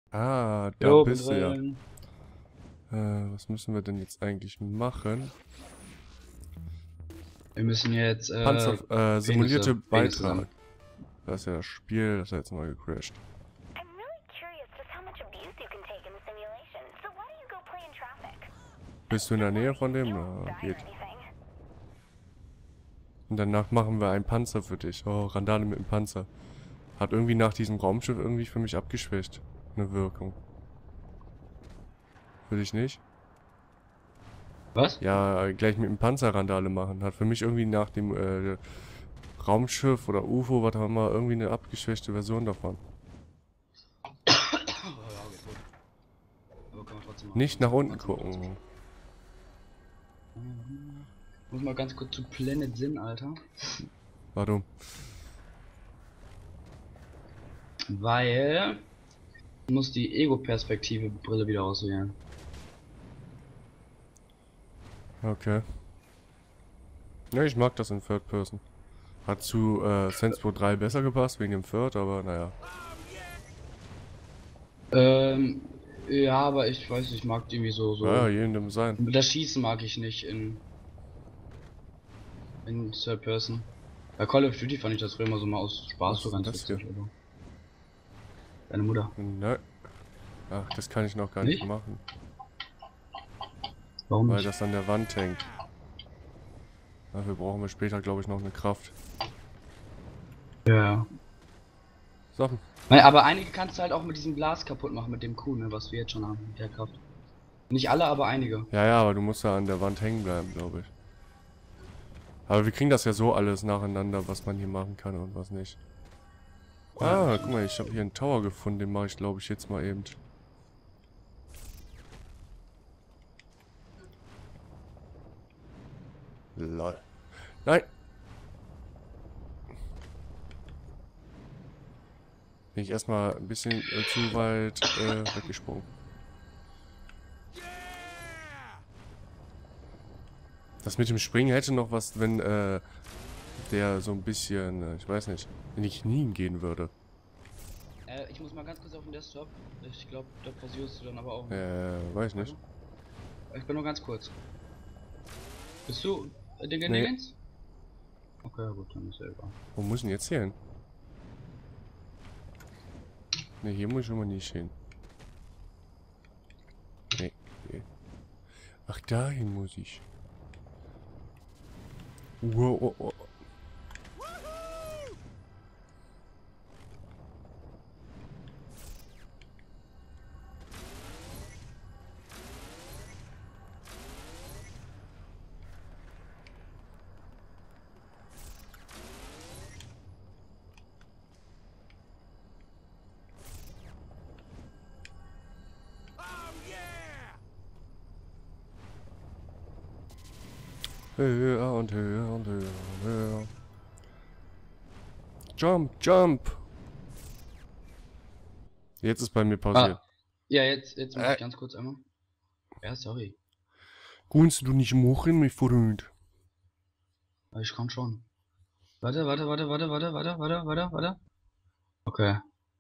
Ah, da Jo, bin bist du ja. drin. Was müssen wir denn jetzt eigentlich machen? Wir müssen jetzt Panzer, simulierte Penisse Beitrag. sammeln. Das ist ja das Spiel, das hat jetzt mal gecrashed. I'm really curious just how much abuse you can take in the simulation. So why don't you go play in traffic? Bist du in der Nähe von dem? You Na, won't die or geht. anything. Und danach machen wir einen Panzer für dich. Oh, Randale mit dem Panzer. Hat irgendwie nach diesem Raumschiff irgendwie für mich abgeschwächt. Eine Wirkung. Für dich nicht? Was? Ja, gleich mit dem Panzer Randale machen. Hat für mich irgendwie nach dem Raumschiff oder UFO, was auch immer, irgendwie eine abgeschwächte Version davon. Aber kann man trotzdem machen. Nicht nach unten gucken. Muss mal ganz kurz zu Planet Sin, Alter. Warum? Weil ich muss die Ego-Perspektive-Brille wieder auswählen. Okay. Ja, ich mag das in Third Person. Hat zu Saints Row 3 besser gepasst wegen dem Third, aber naja. Ja, aber ich weiß, ich mag irgendwie so. Ja, jedem sein. Das Schießen mag ich nicht in Third Person. Bei Call of Duty fand ich das früher immer so mal aus Spaß Was so ist ganz das hier? witzig, aber. Deine Mutter. Ne. Ach, das kann ich noch gar nicht machen. Warum Weil nicht? das an der Wand hängt. Dafür brauchen wir später, glaube ich, noch eine Kraft. Ja. Sachen. Naja, aber einige kannst du halt auch mit diesem Glas kaputt machen, mit dem Kuh, ne, was wir jetzt schon haben, mit der Kraft. Nicht alle, aber einige. Ja, ja, aber du musst ja an der Wand hängen bleiben, glaube ich. Aber wir kriegen das ja so alles nacheinander, was man hier machen kann und was nicht. Ah, guck mal, ich habe hier einen Tower gefunden, den mache ich, glaube ich, jetzt mal eben. Lol. Nein! Bin ich erstmal ein bisschen zu weit weggesprungen. Das mit dem Springen hätte noch was, wenn der so ein bisschen, ich weiß nicht, in die Knien gehen würde. Ich muss mal ganz kurz auf den Desktop. Ich glaube, da pausierst du dann aber auch. Weiß nicht. Ich bin nur ganz kurz. Bist du den Nee. Dingens? Okay, gut, dann ist ja egal. Wo muss ich denn jetzt hier hin? Ne, hier muss ich schon mal nicht hin. Nee, nee. Ach, dahin muss ich. Wow, oh, oh. Höher und höher und höher und höher. Jump, jump! Jetzt ist bei mir pausiert. Ja, jetzt muss ich ganz kurz einmal. Ja, sorry. Kannst du nicht machen, mein Freund? Ich kann schon. Warte. Okay.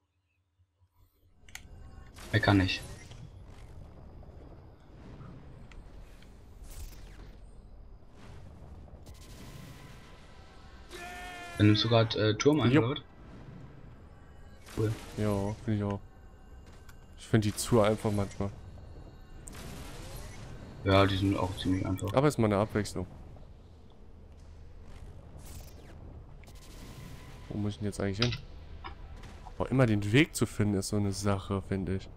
Er kann nicht. Dann nimmst du gerade Turm ein, Jo. oder? Cool. Ja, finde ich auch. Ich finde die zu einfach manchmal. Ja, die sind auch ziemlich einfach. Aber ist mal eine Abwechslung. Wo muss ich denn jetzt eigentlich hin? Boah, immer den Weg zu finden ist so eine Sache, finde ich.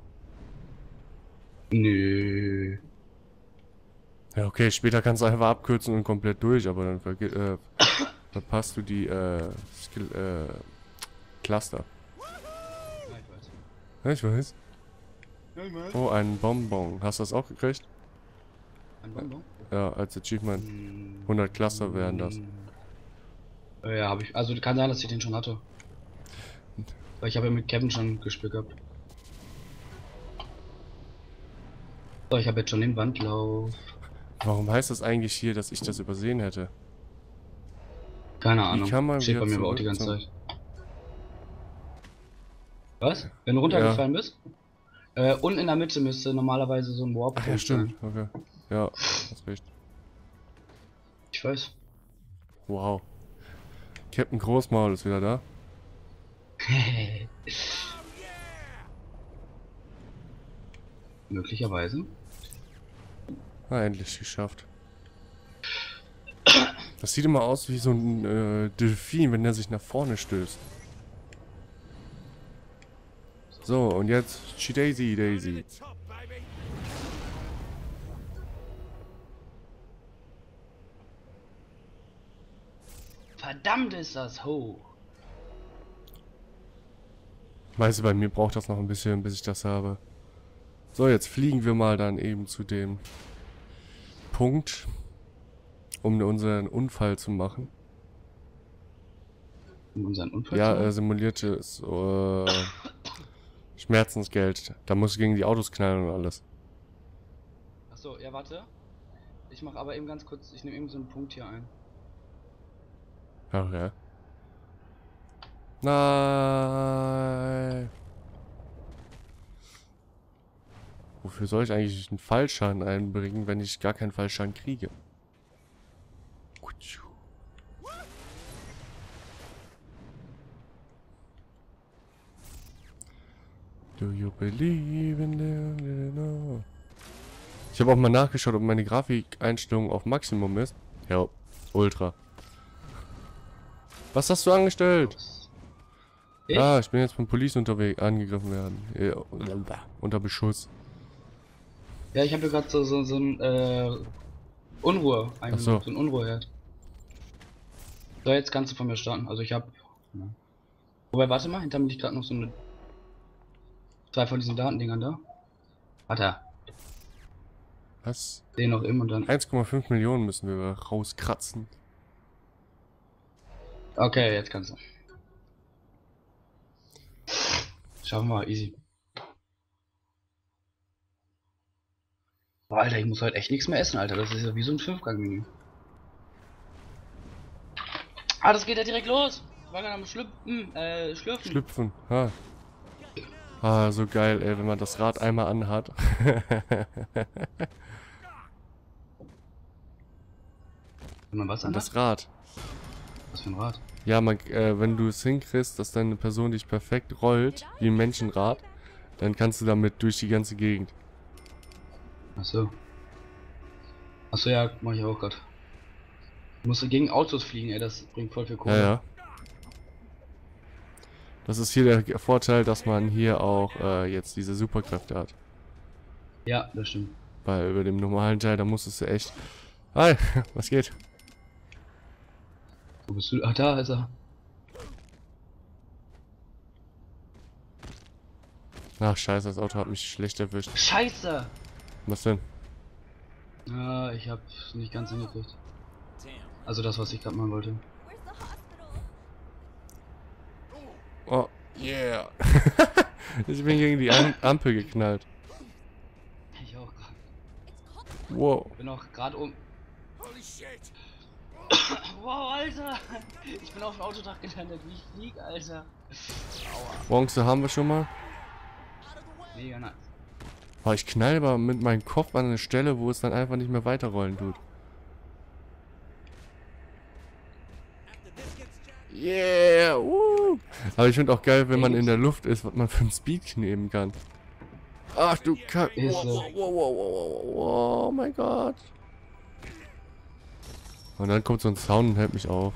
Nö. Ja, okay, später kannst du einfach abkürzen und komplett durch, aber dann verpasst du die Cluster. Ja, ich weiß. Ja, ich weiß. Ja, ich weiß. Oh, ein Bonbon. Hast du das auch gekriegt? Ein Bonbon? Ja, als Achievement. Hm. 100 Cluster wären das. Ja, habe ich. Also kann sein, dass ich den schon hatte. Weil ich habe ja mit Kevin schon gespielt gehabt. So, ich habe jetzt schon den Wandlauf. Warum heißt das eigentlich hier, dass ich das übersehen hätte? Keine Ahnung. kann man Steht wieder bei mir aber auch die zurück ganze zum- Zeit. Was? Wenn du runtergefallen bist? Und in der Mitte müsste normalerweise so ein Warp Ach ja, stimmt. Okay. Ja, hast recht. Ich weiß. Wow. Captain Großmaul ist wieder da. Möglicherweise. Ah, endlich geschafft. Das sieht immer aus wie so ein Delfin, wenn der sich nach vorne stößt. So, und jetzt Daisy Daisy. Verdammt ist das hoch. Weißt du, bei mir braucht das noch ein bisschen, bis ich das habe. So, jetzt fliegen wir mal dann eben zu dem Punkt, um unseren Unfall zu machen. Um unseren Unfall zu Ja, machen? simuliertes Schmerzensgeld. Da muss ich gegen die Autos knallen und alles. Achso, ja warte. Ich mache aber eben ganz kurz, ich nehme eben so einen Punkt hier ein. Ach ja. Nein. Wofür soll ich eigentlich einen Fallschaden einbringen, wenn ich gar keinen Fallschaden kriege? Do you believe in the... Ich habe auch mal nachgeschaut, ob meine Grafikeinstellung auf Maximum ist. Ja, Ultra. Was hast du angestellt? Ich? Ah, ich bin jetzt von Police angegriffen werden. Unter Beschuss. Ja, ich habe hier gerade so ein Unruhe Ach so. ein Unruheherd. So, jetzt kannst du von mir starten. Also ich habe. Ja. Wobei, warte mal, hinter mir liegt gerade noch so eine. Zwei von diesen Datendingern da. Warte, Was? den noch im und dann. 1,5 Millionen müssen wir rauskratzen. Okay, jetzt kannst du. Schaffen wir, easy. Boah, Alter, ich muss halt echt nichts mehr essen, Alter. Das ist ja wie so ein Fünfgang-Menü. Ah, das geht ja direkt los. Ich war gerade am Schlürfen. Schlüpfen. Ha. Ah, so geil, ey, wenn man das Rad einmal anhat. Wenn man was Und anhat? das Rad. Was für ein Rad? Ja, wenn du es hinkriegst, dass deine Person dich perfekt rollt, wie ein Menschenrad, dann kannst du damit durch die ganze Gegend. Achso. Achso, ja, mach ich auch grad. Musst du gegen Autos fliegen, ey, das bringt voll viel Kohle. Ja, ja. Das ist hier der Vorteil, dass man hier auch jetzt diese Superkräfte hat. Ja, das stimmt. Weil über dem normalen Teil, da musstest du echt... Hi, was geht? Wo bist du? Ach, da ist er. Ach scheiße, das Auto hat mich schlecht erwischt. Scheiße! Was denn? Ja, ich hab's nicht ganz hingekriegt. Also das, was ich gerade machen wollte. Oh, yeah. Ich bin gegen die Ampel geknallt. Ich auch gerade. Wow. Bin auch gerade um. Wow, Alter! Ich bin auf dem Autodach gelandet, wie ich flieg, Alter. Bronze haben wir schon mal. Mega nice. Oh, ich knall aber mit meinem Kopf an eine Stelle, wo es dann einfach nicht mehr weiterrollen tut. Yeah! Aber ich finde auch geil, wenn man in der Luft ist, was man für einen Speed nehmen kann. Ach du Kack. Ist so. Oh mein Gott. Und dann kommt so ein Sound und hält mich auf.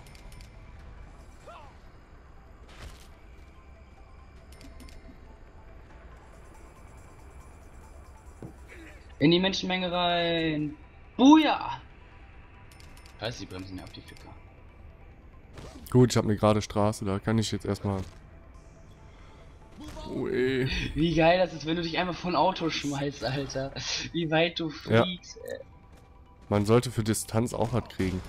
In die Menschenmenge rein. Buja! Scheiße, die bremsen ja auf die Ficker. Gut, ich habe eine gerade Straße, da kann ich jetzt erstmal... Ui. Wie geil das ist, wenn du dich einfach von Auto schmeißt, Alter. Wie weit du fliegst. Ja. Man sollte für Distanz auch was kriegen.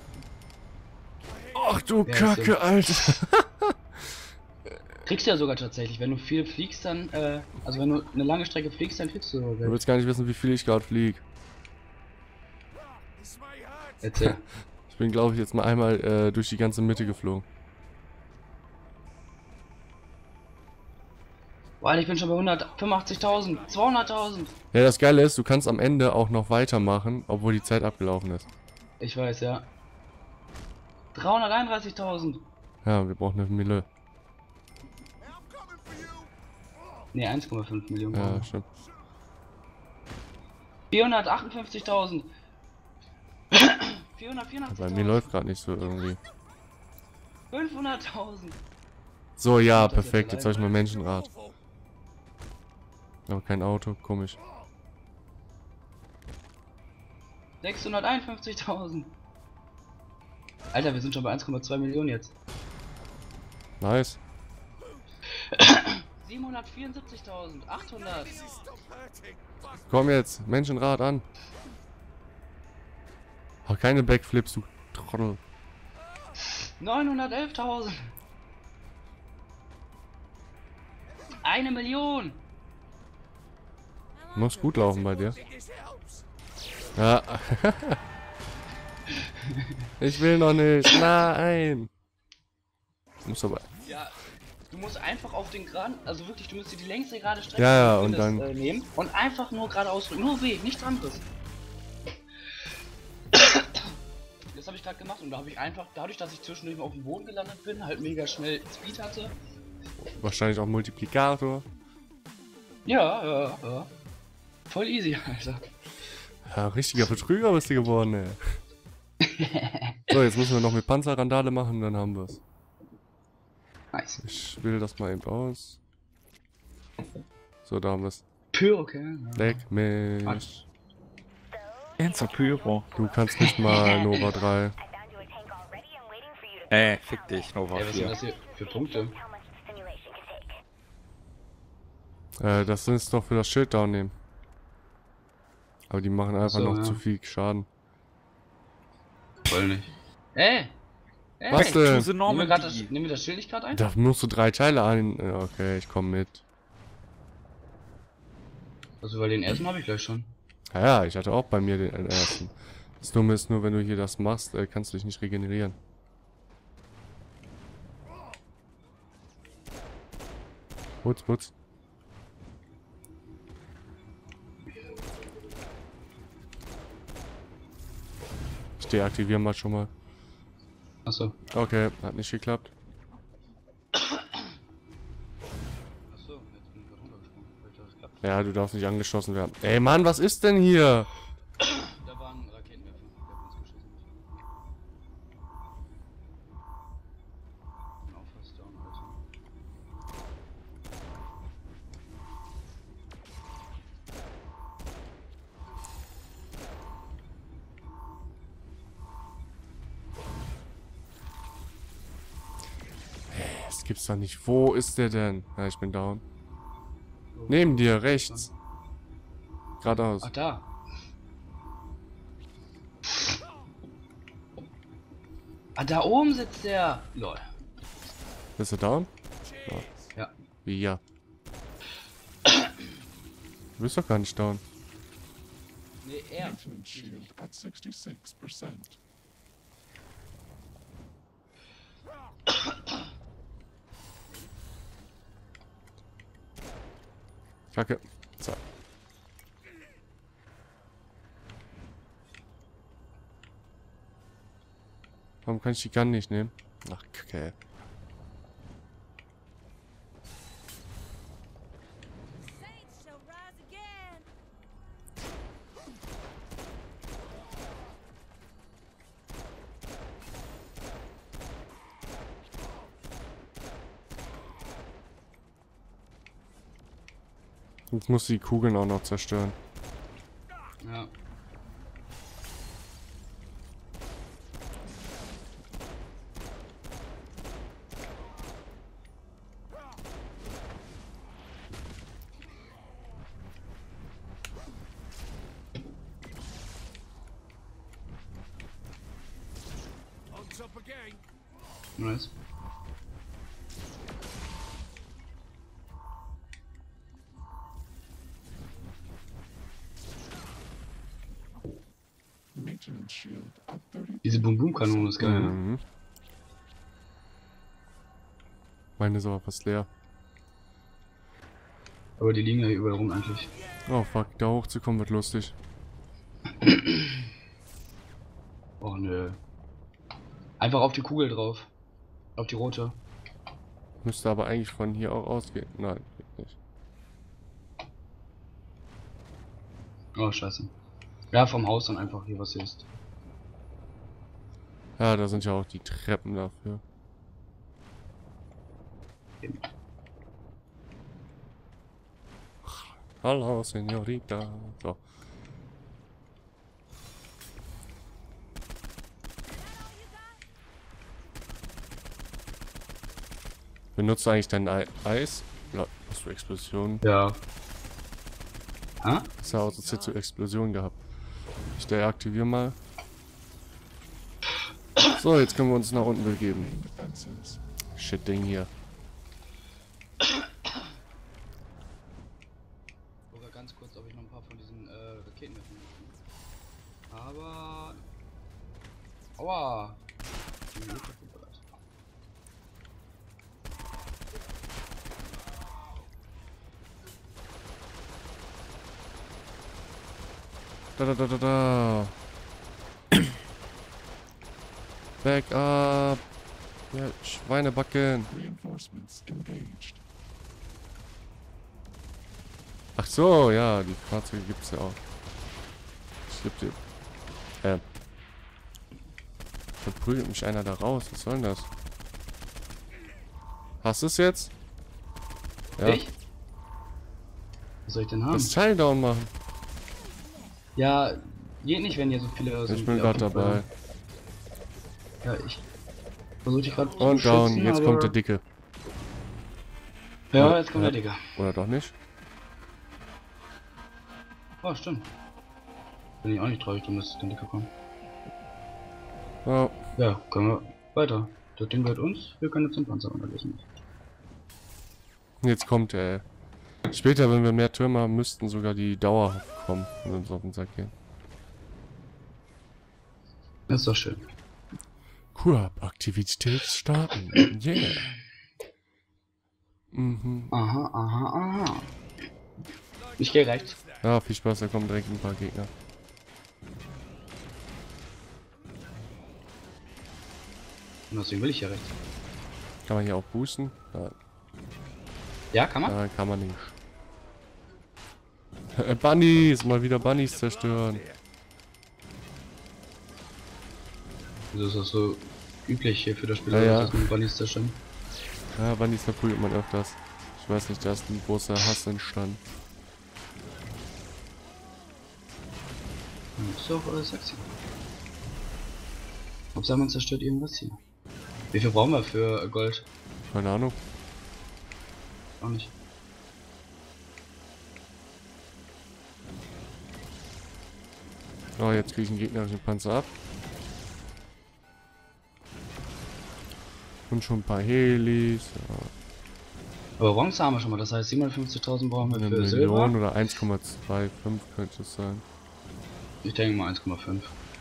Ach du Ja, Kacke, so. Alter. Kriegst du ja sogar tatsächlich, wenn du viel fliegst, dann, also wenn du eine lange Strecke fliegst, dann kriegst du sogar Du Geld. willst gar nicht wissen, wie viel ich gerade fliege. Erzähl. Ich bin, glaube ich, jetzt mal einmal durch die ganze Mitte geflogen. Weil ich bin schon bei 185.000, 200.000. Ja, das Geile ist, du kannst am Ende auch noch weitermachen, obwohl die Zeit abgelaufen ist. Ich weiß, ja. 331.000. Ja, wir brauchen eine Mille. Ne, 1,5 Millionen. Ja, stimmt. 458.000. Bei mir 484.000. läuft gerade nicht so irgendwie. 500.000. So, ja, Das jetzt perfekt. Jetzt habe ich alleine. mal Menschenrad. Aber kein Auto, komisch. 651.000. Alter, wir sind schon bei 1,2 Millionen jetzt. Nice. 774.800. Komm jetzt, Menschenrad an. Ach, keine Backflips, du Trottel. 911.000. 1 Million. Muss gut laufen bei dir. Ja. Ich will noch nicht. Nein. Muss aber. Ja, du musst einfach auf den geraden, also wirklich, du musst dir die längste gerade Strecke Ja, ja, des und Windes, dann- nehmen und einfach nur geradeaus drücken. Nur W, nichts anderes. Das habe ich gerade gemacht und da habe ich einfach, dadurch, dass ich zwischendurch mal auf dem Boden gelandet bin, halt mega schnell Speed hatte. Wahrscheinlich auch Multiplikator. Ja. Voll easy, Alter. Ja, richtiger Betrüger bist du geworden, ey. So, jetzt müssen wir noch mit Panzerrandale machen, dann haben wir's. Nice. Ich will das mal eben aus. So, da haben wir's. Okay. Ja. Leck mich. Enzo Pyro. Du kannst nicht mal Nova 3. I found you a tank already. I'm waiting for you to Fick dich, Nova Ey, was sind 4. das hier für Punkte? how much the simulation can take. Das ist doch für das Schild down nehmen. Aber die machen einfach so, noch ja. zu viel Schaden. Voll nicht. Ey! Was denn? To the Nehmen wir, Normandy. nehmen wir das Schild nicht gerade ein? Da musst du 3 Teile an. Ja, okay, ich komme mit. Also, weil den ersten habe ich gleich schon. Ja, ja, ich hatte auch bei mir den ersten. Das Dumme ist nur, wenn du hier das machst, kannst du dich nicht regenerieren. Putz. Ich deaktiviere mal schon mal. Achso. Okay, hat nicht geklappt. Achso, jetzt bin ich gerade runtergesprungen. Vielleicht hat das geklappt. Ja, du darfst nicht angeschossen werden. Ey Mann, was ist denn hier? Da waren Raketenwerfer. Der hat uns geschossen. Bin auch fast down, Alter. Das gibt's doch nicht. Wo ist der denn? Ja, ich bin down. Neben dir, rechts. Geradeaus. Ach, da. Ah, da oben sitzt der. Lol. Bist du down? Ja. Wie ja. Du bist doch gar nicht down. Nee, er. Shield at 66%. Kacke. So. Warum kann ich die Gun nicht nehmen? Ach, Kacke. Saints shall rise again. Jetzt muss die Kugeln auch noch zerstören. Ja. Nice. Maintenance shield at 30. Diese Boom-Boom-Kanone ist geil, ne? Mhm. Meine ist aber fast leer. Aber die liegen ja hier überall rum eigentlich. Oh fuck, da hochzukommen wird lustig. Oh nö. Einfach auf die Kugel drauf. Auf die rote. Müsste aber eigentlich von hier auch ausgehen. Nein, geht nicht. Oh, scheiße. Ja, vom Haus dann einfach hier, was hier ist. Ja, da sind ja auch die Treppen dafür. Eben. Hallo, Senorita. So. Benutzt du eigentlich dein Eis? Ja, hast du Explosionen? Ja. Hä? Das sah aus, als hättest du Explosionen gehabt. Ich deaktiviere mal. So, jetzt können wir uns nach unten begeben. Defenses. Shit Ding hier. Sogar ganz kurz, ob ich noch ein paar von diesen Raketen mitnehmen kann. Aber... Aua! Ich bin gut vorbereitet. Da. Back up. Ja, Schweinebacken. Reinforcements engaged. Ach so, ja, die Fahrzeuge gibt's ja auch. Ich geb dir. Verprügelt mich einer da raus. Was soll denn das? Hast du es jetzt? Ja. Ich? Was soll ich denn haben? Das Teil down machen. Ja, geht nicht, wenn hier so viele sind. Ich bin die auf gerade dem Feuer. dabei. Ja, ich versuche dich gerade zu Und down. beschützen, Jetzt aber... kommt der Dicke. Ja, jetzt kommt der Digger. Oder doch nicht? Oh, stimmt. Bin ich auch nicht traurig, drum, dass der Dicker kommt. Oh. Ja, können wir weiter. Das Ding gehört uns, wir können jetzt den Panzer unterlösen. Jetzt kommt er. Später, wenn wir mehr Türme haben, müssten sogar die dauerhaft kommen und uns auf den Sack gehen. Das ist doch schön. Koop-Aktivität starten. Yeah. Mhm. Aha. Ich gehe rechts. Ja, viel Spaß, da kommen direkt ein paar Gegner. Und deswegen will ich hier rechts. Kann man hier auch boosten? Nein, Ja, kann man? nein, kann man nicht. Bunnies! Mal wieder Bunnies zerstören. Also ist das so üblich hier für das Spiel, Ja. dass man Bunnies zerstören. Ja, Bunnies verprügelt man öfters. Ich weiß nicht, da ist ein großer Hass entstanden. Das ist doch sexy. Hauptsache man zerstört irgendwas hier. Wie viel brauchen wir für Gold? Keine Ahnung. Auch nicht. Oh, jetzt kriege ich einen gegnerischen Panzer ab. Und schon ein paar Helis. Ja. Aber Bronze haben wir schon mal, das heißt 750.000 brauchen wir Eine für Million Silber. oder 1,25 könnte es sein. Ich denke mal 1,5.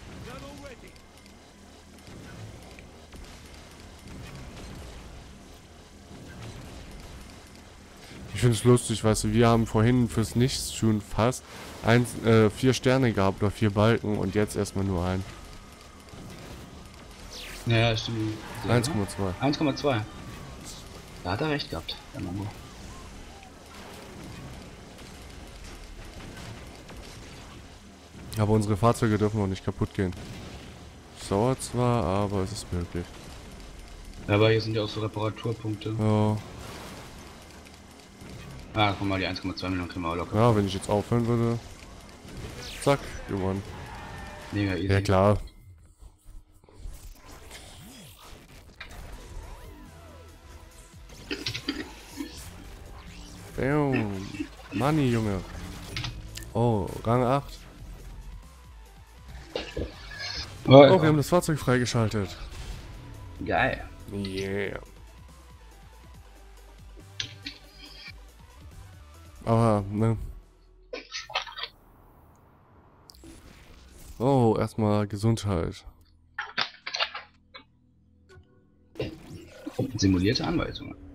Ich finde es lustig, weißt du, wir haben vorhin fürs Nichtstun fast 4 Sterne gehabt oder 4 Balken und jetzt erstmal nur ein. Ja, stimmt. 1,2. 1,2. Da hat er recht gehabt, der Mango. Aber unsere Fahrzeuge dürfen noch nicht kaputt gehen. Sauer zwar, aber es ist möglich. Ja, aber hier sind ja auch so Reparaturpunkte. Ja, Ah, guck mal, die 1,2 Millionen kriegen wir auch locker. ja, wenn ich jetzt aufhören würde. Zack, gewonnen. Mega easy. Ja klar. Bam. Money, Junge. Oh, Rang 8. Oh, Oh, wir haben das Fahrzeug freigeschaltet. geil. Yeah. Aber, ne. Oh, erstmal Gesundheit. Simulierte Anweisungen.